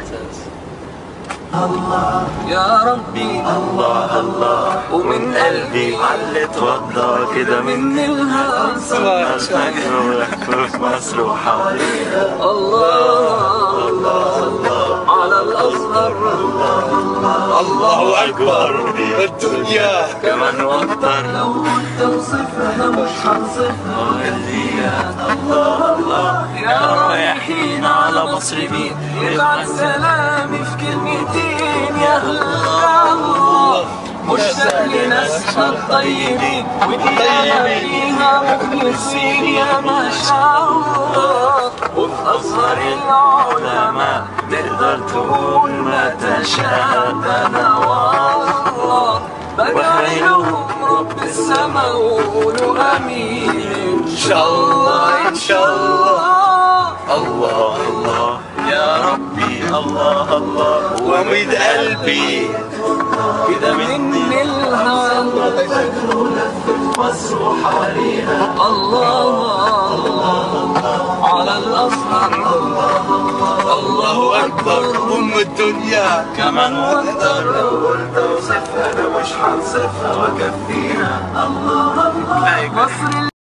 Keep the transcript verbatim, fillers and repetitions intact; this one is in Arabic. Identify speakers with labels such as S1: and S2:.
S1: الله يا ربي الله الله، ومن قلبي علي اتوضى كده مني الهوى في مصر وحواليها. الله الله على الأزهر، الله أكبر الدنيا كمان واكتر. لو كنت اوصفها مش هنصفها كليا. الله الله يا رايحين على مصر مين يبعت سلامي في كلمتين. يا الله مشتاق لناسها الطيبين وديانة فيها مخلصين. يا ما شاء الله وفي أزهر العلماء تقدر تقول ما تشاء. أنا والله بدعي لهم رب السما وقولوا آمين إن شاء الله إن شاء الله. الله الله يا ربي الله الله، ومد قلبي كده مني الهوى مصر وحواليها. الله الله على الأزهر، الله أكبر أم الدنيا كمان واكتر. لو قلت اوصفها أنا مش هنصفها وكفيها. الله الله مصر